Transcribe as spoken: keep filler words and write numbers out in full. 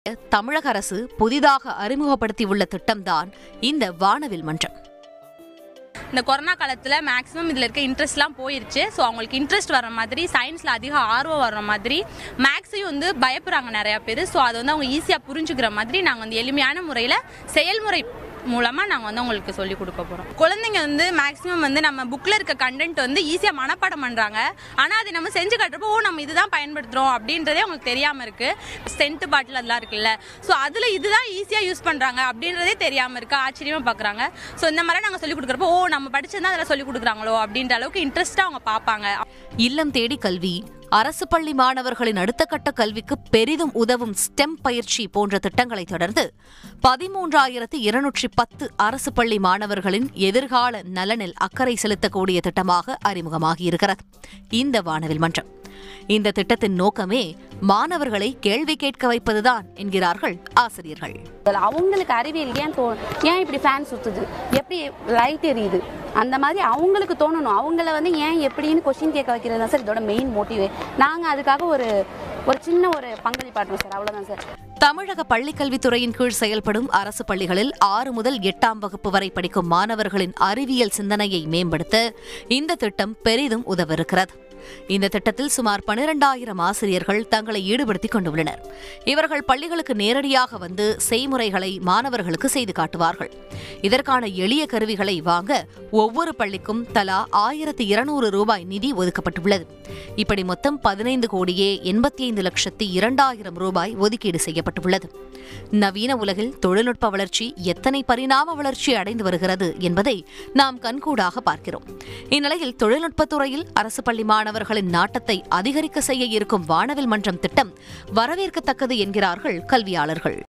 தமிழக அரசு புதிதாக அறிமுகப்படுத்தியுள்ள திட்டம்தான் இந்த வானவில் மன்றம். இந்த கொரோனா காலத்தில் மேக்ஸிமம் இதில் இருக்க இன்ட்ரெஸ்ட்லாம் போயிருச்சு. ஸோ அவங்களுக்கு இன்ட்ரெஸ்ட் வர மாதிரி, சயின்ஸில் அதிக ஆர்வம் வர மாதிரி, மேக்ஸையும் வந்து பயப்படுறாங்க நிறையா பேர். ஸோ அதை வந்து அவங்க ஈஸியாக புரிஞ்சுக்கிற மாதிரி நாங்கள் வந்து எளிமையான முறையில் செயல்முறை மூலமாக நாங்கள் வந்து உங்களுக்கு சொல்லிக் கொடுக்க போகிறோம். குழந்தைங்க வந்து மேக்ஸிமம் வந்து நம்ம புக்கில் இருக்க கண்டென்ட் வந்து ஈஸியாக மனப்பாடம் பண்ணுறாங்க. ஆனால் அதை நம்ம செஞ்சு காட்டுறப்போ ஓ நம்ம இதுதான் பயன்படுத்துகிறோம் அப்படின்றதே அவங்களுக்கு தெரியாமல் இருக்குது. சென்ட் பாட்டில் அதெல்லாம் இருக்குல்ல, ஸோ அதில் இதுதான் ஈஸியாக யூஸ் பண்ணுறாங்க அப்படின்றதே தெரியாமல் இருக்குது. ஆச்சரியமாக பார்க்குறாங்க. ஸோ இந்த மாதிரி நாங்கள் சொல்லிக் கொடுக்குறப்போ ஓ நம்ம படிச்சதான் அதெல்லாம் சொல்லிக் கொடுக்குறாங்களோ அப்படின்ற அளவுக்கு இன்ட்ரெஸ்ட்டாக அவங்க பார்ப்பாங்க. இல்லம் தேடி கல்வி, அரசு பள்ளி மாணவர்களின் அடுத்த கட்ட கல்விக்கு பெரிதும் உதவும் ஸ்டெம் பயிற்சி போன்ற திட்டங்களை தொடர்ந்து பதிமூன்றாயிரத்து இருநூற்றி பத்து அரசு பள்ளி மாணவர்களின் எதிர்கால நலனில் அக்கறை செலுத்தக்கூடிய திட்டமாக அறிமுகமாகியிருக்கிறது இந்த வானவில் மன்றம். இந்த திட்டத்தின் நோக்கமே மாணவர்களை கேள்வி கேட்க வைப்பதுதான் என்கிறார்கள் ஆசிரியர்கள். அவங்களுக்கு அறிவியல் ஏன் தோ ஏன் இப்படி ஃபேன் சுத்துது, எப்படி லைட் எரியுது, அந்த மாதிரி அவங்களுக்கு தோணணும். அவங்கள வந்து ஏன் எப்படின்னு கொஸ்டின் கேட்க வைக்கிறது தான் சார் இதோட மெயின் மோட்டிவே. நாங்கள் அதுக்காக ஒரு ஒரு சின்ன ஒரு பங்களிப்பாட்டுறோம் சார், அவ்வளோதான் சார். தமிழக பள்ளிக்கல்வித்துறையின் கீழ் செயல்படும் அரசு பள்ளிகளில் ஆறு முதல் எட்டாம் வகுப்பு வரை படிக்கும் மாணவர்களின் அறிவியல் சிந்தனையை மேம்படுத்த இந்த திட்டம் பெரிதும் உதவிருக்கிறது. இந்த திட்டத்தில் சுமார் பனிரெண்டாயிரம் ஆசிரியர்கள் தங்களை ஈடுபடுத்திக் கொண்டுள்ளனர். இவர்கள் பள்ளிகளுக்கு நேரடியாக வந்து செய்முறைகளை மாணவர்களுக்கு செய்து காட்டுவார்கள். இதற்கான எளிய கருவிகளை வாங்க ஒவ்வொரு பள்ளிக்கும் தலா ஆயிரத்தி இருநூறு ரூபாய் நிதி ஒதுக்கப்பட்டுள்ளது. இப்படி மொத்தம் பதினைந்து கோடியே எண்பத்தி ஐந்து லட்சத்தி இரண்டாயிரம் ரூபாய் ஒதுக்கீடு செய்யப்பட்டுள்ளது. நவீன உலகில் தொழில்நுட்ப வளர்ச்சி எத்தனை பரிணாம வளர்ச்சி அடைந்து வருகிறது என்பதை நாம் கண்கூடாக பார்க்கிறோம். இந்நிலையில் தொழில்நுட்பத்துறையில் அரசு பள்ளி மாணவர்களின் நாட்டத்தை அதிகரிக்க செய்ய இருக்கும் வானவில் மன்றம் திட்டம் வரவேற்கத்தக்கது என்கிறார்கள் கல்வியாளர்கள்.